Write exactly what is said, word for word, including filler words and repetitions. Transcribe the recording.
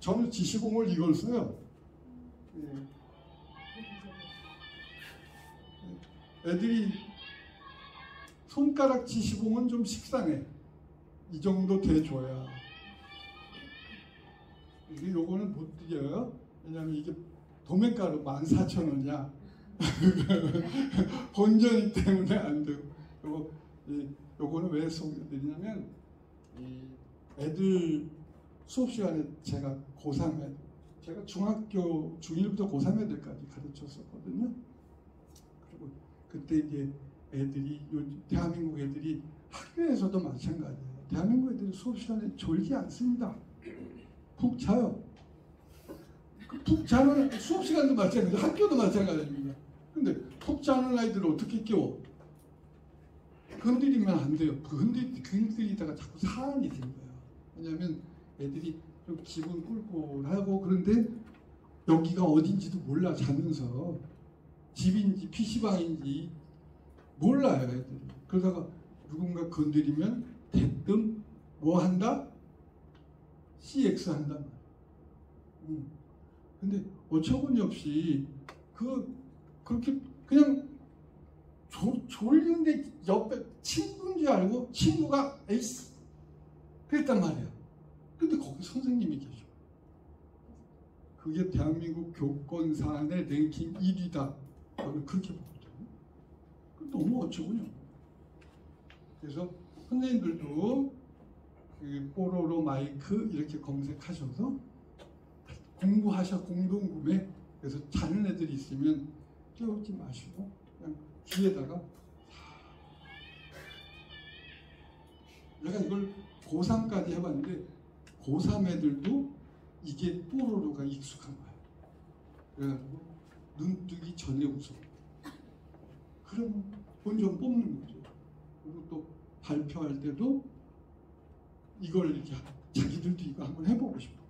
저는 지시공을 이걸 써요. 예. 애들이 손가락 지시공은 좀 식상해. 이 정도 돼줘야. 이게 요거는 못 드려요. 왜냐면 이게 도매가로 만 사천 원이야. 본전이기 때문에 안 되고. 요거, 이, 요거는 왜 소개드리냐면, 이 애들 수업 시간에 제가 고삼 애들, 제가 중학교 중일부터 고삼 애들까지 가르쳤었거든요. 그리고 그때 이제 애들이, 요 대한민국 애들이 학교에서도 마찬가지예요. 대한민국 애들이 수업 시간에 졸지 않습니다. 푹 자요. 푹 자는 수업 시간도 마찬가지고 학교도 마찬가지입니다. 근데 푹 자는 아이들을 어떻게 깨워? 건드리면 안 돼요. 그 흔들, 흔들리다가 자꾸 사안이 생겨요. 왜냐하면 애들이 좀 기분 꿀꿀하고 그런데 여기가 어딘지도 몰라 자면서 집인지 피시방인지 몰라요 애들이. 그러다가 누군가 건드리면 대뜸 뭐 한다? 씨엑스 한단 말이에요. 음. 근데 어처구니 없이 그 그렇게 그냥 조, 졸린데 옆에 친구인 줄 알고 친구가 에이스 그랬단 말이에요. 근데 거기 선생님이 계셔. 그게 대한민국 교권사안의 랭킹 일 위다. 저는 그렇게 보거든요. 너무 어처구니. 그래서 선생님들도 그 뽀로로 마이크 이렇게 검색하셔서 공부하셔. 공동구매. 그래서 자는 애들이 있으면 깨우지 마시고 그냥 뒤에다가 내가 이걸 고삼까지 해봤는데 고삼 애들도 이게 뽀로로가 익숙한 거야. 그래가지고 눈 뜨기 전에 웃어. 그럼 본전 뽑는 거죠. 그리고 또 발표할 때도 이걸 이렇게 자기들도 이거 한번 해보고 싶어.